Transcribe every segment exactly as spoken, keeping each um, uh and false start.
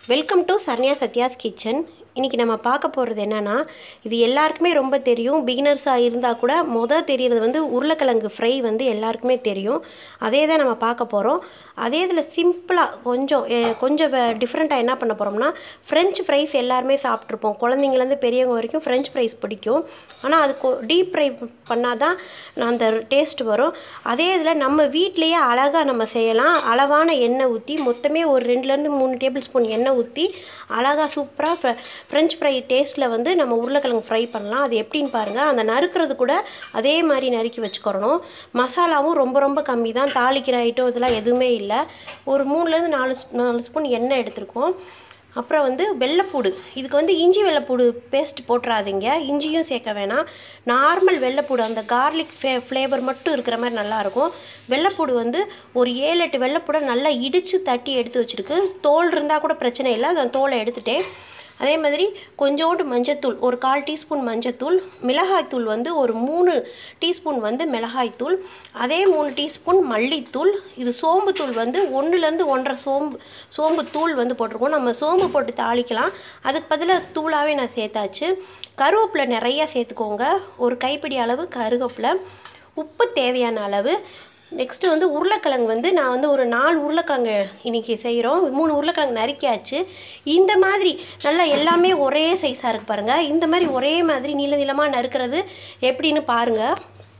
Welcome to Saranya Sathya's kitchen. இன்றைக்கி நம்ம பார்க்க போகிறது என்னென்னா, இது எல்லாருக்குமே ரொம்ப தெரியும். பிகினர்ஸாக இருந்தால் கூட மொதல் தெரிகிறது வந்து உருளைக்கிழங்கு ஃப்ரை வந்து எல்லாருக்குமே தெரியும். அதே தான் நம்ம பார்க்க போகிறோம். அதே இதில் சிம்பிளாக கொஞ்சம் கொஞ்சம் டிஃப்ரெண்ட்டாக என்ன பண்ண போகிறோம்னா, ஃப்ரெஞ்ச் ஃப்ரைஸ் எல்லாருமே சாப்பிட்ருப்போம். குழந்தைங்கலேருந்து பெரியவங்க வரைக்கும் ஃப்ரெஞ்ச் ஃப்ரைஸ் பிடிக்கும். ஆனால் அது டீப் ஃப்ரை பண்ணால் தான் அந்த டேஸ்ட் வரும். அதே இதில் நம்ம வீட்டிலையே அழகாக நம்ம செய்யலாம். அளவான எண்ணெய் ஊற்றி மொத்தமே ஒரு ரெண்டுலேருந்து மூணு டேபிள் ஸ்பூன் எண்ணெய் ஊற்றி அழகாக சூப்பராக ஃப்ரெஞ்ச் ஃப்ரை டேஸ்ட்டில் வந்து நம்ம உருளைக்கிழங்கு ஃப்ரை பண்ணலாம். அது எப்படின்னு பாருங்கள். அந்த நறுக்கிறது கூட அதே மாதிரி நறுக்கி வச்சுக்கிறணும். மசாலாவும் ரொம்ப ரொம்ப கம்மி தான். தாளிக்கிற ஐட்டம் இதெல்லாம் எதுவுமே இல்லை. ஒரு மூணுலேருந்து நாலு நாலு ஸ்பூன் எண்ணெய் எடுத்துருக்கோம். அப்புறம் வந்து வெள்ளைப்பூடு. இதுக்கு வந்து இஞ்சி வெள்ளைப்பூடு பேஸ்ட் போட்டுறாதீங்க. இஞ்சியும் சேர்க்க வேணாம். நார்மல் வெள்ளைப்பூடு, அந்த கார்லிக் ஃப்ளே ஃப்ளேவர் மட்டும் இருக்கிற மாதிரி நல்லாயிருக்கும். வெள்ளைப்பூடு வந்து ஒரு ஏழு எட்டு வெள்ளைப்பூடை நல்லா இடித்து தட்டி எடுத்து வச்சுருக்கு. தோல் இருந்தால் கூட பிரச்சனை இல்லை. அந்த தோலை எடுத்துட்டேன். அதே மாதிரி கொஞ்சோண்டு மஞ்சத்தூள், ஒரு கால் டீஸ்பூன் மஞ்சத்தூள். மிளகாய்த்தூள் வந்து ஒரு மூணு டீஸ்பூன் வந்து மிளகாய்த்தூள். அதே மூணு டீஸ்பூன் மல்லித்தூள். இது சோம்புத்தூள் வந்து ஒன்றுலேருந்து ஒன்றரை சோம்பு சோம்பு தூள் வந்து போட்டிருக்கோம். நம்ம சோம்பு போட்டு தாளிக்கலாம். அதுக்கு பதிலாக தூளாகவே நான் சேர்த்தாச்சு. கருவேப்பிலை நிறையா சேர்த்துக்கோங்க. ஒரு கைப்பிடி அளவு கருவேப்பிலை. உப்பு தேவையான அளவு. நெக்ஸ்ட்டு வந்து உருளைக்கிழங்கு வந்து நான் வந்து ஒரு நாலு உருளைக்கிழங்கு இன்றைக்கி செய்கிறோம். மூணு உருளைக்கிழங்கு நறுக்கியாச்சு. இந்த மாதிரி நல்லா எல்லாமே ஒரே சைஸாக இருக்குது பாருங்கள். இந்த மாதிரி ஒரே மாதிரி நீள நீளமாக நறுக்கிறது எப்படின்னு பாருங்கள்.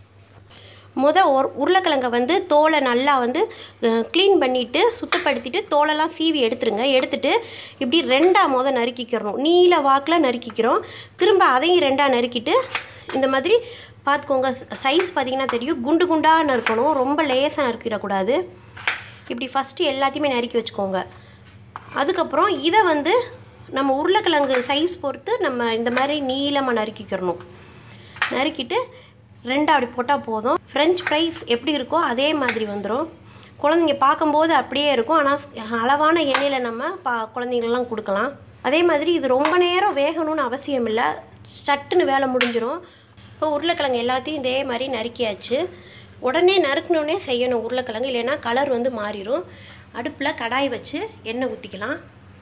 மொதல் ஒரு உருளைக்கிழங்கை வந்து தோலை நல்லா வந்து க்ளீன் பண்ணிவிட்டு சுத்தப்படுத்திட்டு தோலெல்லாம் சீவி எடுத்துருங்க. எடுத்துகிட்டு இப்படி ரெண்டாக மொதல் நறுக்கிக்கிறோம். நீல வாக்கில் நறுக்கிக்கிறோம். திரும்ப அதையும் ரெண்டாக நறுக்கிட்டு இந்த மாதிரி பார்த்துக்கோங்க. சைஸ் பார்த்திங்கன்னா தெரியும். குண்டு குண்டாக நறுக்கணும். ரொம்ப லேசாக நறுக்கிடக்கூடாது. இப்படி ஃபஸ்ட்டு எல்லாத்தையுமே நறுக்கி வச்சுக்கோங்க. அதுக்கப்புறம் இதை வந்து நம்ம உருளைக்கிழங்கு சைஸ் பொறுத்து நம்ம இந்த மாதிரி நீளமாக நறுக்கிக்கிறணும். நறுக்கிட்டு ரெண்டாக அப்படி போட்டால் போதும். ஃப்ரெஞ்ச் ஃப்ரைஸ் எப்படி இருக்கோ அதே மாதிரி வந்துடும். குழந்தைங்க பார்க்கும்போது அப்படியே இருக்கும். ஆனால் அளவான எண்ணெயில் நம்ம பா குழந்தைங்களெலாம் கொடுக்கலாம். அதே மாதிரி இது ரொம்ப நேரம் வேகணும்னு அவசியம் இல்லை. சட்டுன்னு வேலை முடிஞ்சிடும். இப்போ உருளைக்கிழங்கு எல்லாத்தையும் இதே மாதிரி நறுக்கியாச்சு. உடனே நறுக்கணுன்னே செய்யணும் உருளைக்கிழங்கு, இல்லைன்னா கலர் வந்து மாறிடும். அடுப்பில் கடாய் வச்சு எண்ணெய் ஊற்றிக்கலாம்.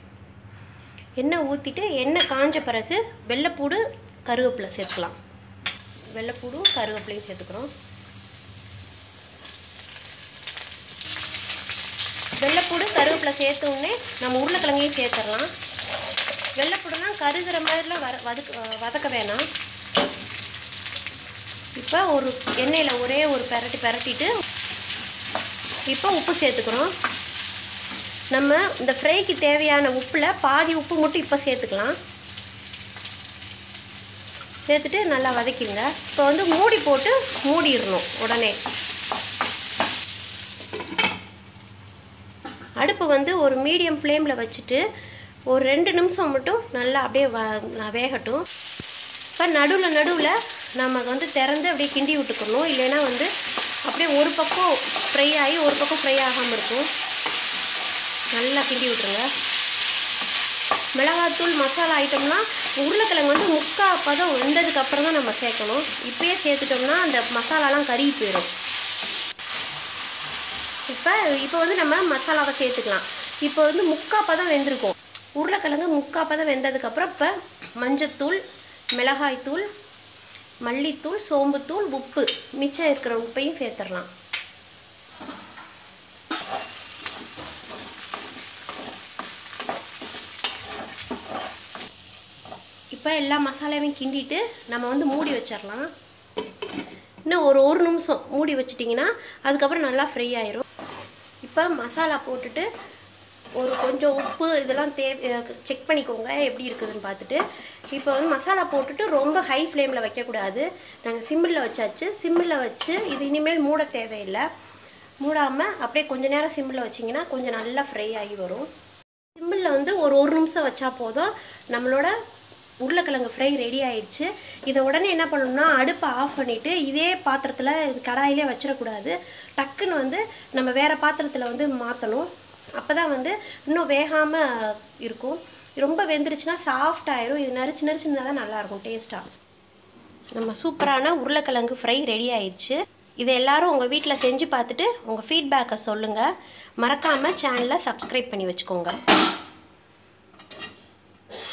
எண்ணெய் ஊற்றிட்டு எண்ணெய் காஞ்ச பிறகு வெள்ளைப்பூடு கருவேப்பிலை சேர்த்துக்கலாம். வெள்ளைப்பூடும் கருவேப்பிலையும் சேர்த்துக்கிறோம். வெள்ளைப்பூடு கருவேப்பிலை சேர்த்தோடனே நம்ம உருளைக்கிழங்கையும் சேர்த்துடலாம். வெள்ளைப்பூடெல்லாம் கருகிற மாதிரிலாம் வர வதக்க வதக்க வேணாம். இப்போ ஒரு எண்ணெயில் ஒரே ஒரு பெரட்டி பெரட்டிட்டு இப்போ உப்பு சேர்த்துக்கிறோம். நம்ம இந்த ஃப்ரைக்கு தேவையான உப்பில் பாதி உப்பு மட்டும் இப்போ சேர்த்துக்கலாம். சேர்த்துட்டு நல்லா வதக்கிங்க. இப்போ வந்து மூடி போட்டு மூடிடணும். உடனே அடுப்பு வந்து ஒரு மீடியம் ஃப்ளேமில் வச்சுட்டு ஒரு ரெண்டு நிமிஷம் மட்டும் நல்லா அப்படியே வ வேகட்டும். இப்போ நடுவில் நடுவில் நம்ம வந்து திறந்து அப்படியே கிண்டி விட்டுக்கணும். இல்லைன்னா வந்து அப்படியே ஒரு பக்கம் ஃப்ரை ஆகி ஒரு பக்கம் ஃப்ரை ஆகாமல் இருக்கும். நல்லா கிண்டி விட்டுருங்க. மிளகாத்தூள் மசாலா ஐட்டம்லாம் உருளைக்கிழங்கு வந்து முக்கால் பதம் வெந்ததுக்கப்புறம் தான் நம்ம சேர்க்கணும். இப்போயே சேர்த்துட்டோம்னா அந்த மசாலாலாம் கருகி போயிடும். இப்போ இப்போ வந்து நம்ம மசாலாவை சேர்த்துக்கலாம். இப்போ வந்து முக்கால் பதம் வெந்திருக்கும். உருளைக்கிழங்கு முக்கால் பதம் வெந்ததுக்கப்புறம் இப்போ மஞ்சத்தூள், மிளகாய்த்தூள், மல்லித்தூள், சோம்புத்தூள், உப்பு, மிச்சம் இருக்கிற உப்பையும் சேர்த்துடலாம். இப்போ எல்லா மசாலாவையும் கிண்டிட்டு நம்ம வந்து மூடி வச்சிடலாம். இன்னும் ஒரு ஒரு நிமிஷம் மூடி வச்சிட்டிங்கன்னா அதுக்கப்புறம் நல்லா ஃப்ரை ஆயிரும். இப்போ மசாலா போட்டுட்டு ஒரு கொஞ்சம் உப்பு இதெல்லாம் தேவை செக் பண்ணிக்கோங்க எப்படி இருக்குதுன்னு பார்த்துட்டு. இப்போ வந்து மசாலா போட்டுட்டு ரொம்ப ஹை ஃப்ளேமில் வைக்கக்கூடாது. நாங்கள் சிம்மில் வச்சாச்சு. சிம்மில் வச்சு இது இனிமேல் மூட தேவையில்லை. மூடாமல் அப்படியே கொஞ்சம் நேரம் சிம்மில் வச்சிங்கன்னா கொஞ்சம் நல்லா ஃப்ரை ஆகி வரும். சிம்மில் வந்து ஒரு ஒரு நிமிஷம் வச்சா போதும். நம்மளோட உருளைக்கிழங்கு ஃப்ரை ரெடி ஆயிடுச்சு. இதை உடனே என்ன பண்ணணும்னா அடுப்பை ஆஃப் பண்ணிவிட்டு இதே பாத்திரத்தில் கடாயிலே வச்சிடக்கூடாது. டக்குன்னு வந்து நம்ம வேறு பாத்திரத்தில் வந்து மாற்றணும். அப்போ தான் வந்து இன்னும் வேகாமல் இருக்கும். ரொம்ப வெந்துருச்சுன்னா சாஃப்ட் ஆயிரும். இது நரிச்சு நரிச்சு இருந்தால் தான் நல்லாயிருக்கும் டேஸ்ட்டாக. நம்ம சூப்பரான உருளைக்கிழங்கு ஃப்ரை ரெடி ஆயிடுச்சு. இதை எல்லோரும் உங்கள் வீட்டில் செஞ்சு பார்த்துட்டு உங்கள் ஃபீட்பேக்கை சொல்லுங்கள். மறக்காமல் சேனலை சப்ஸ்கிரைப் பண்ணி வச்சுக்கோங்க.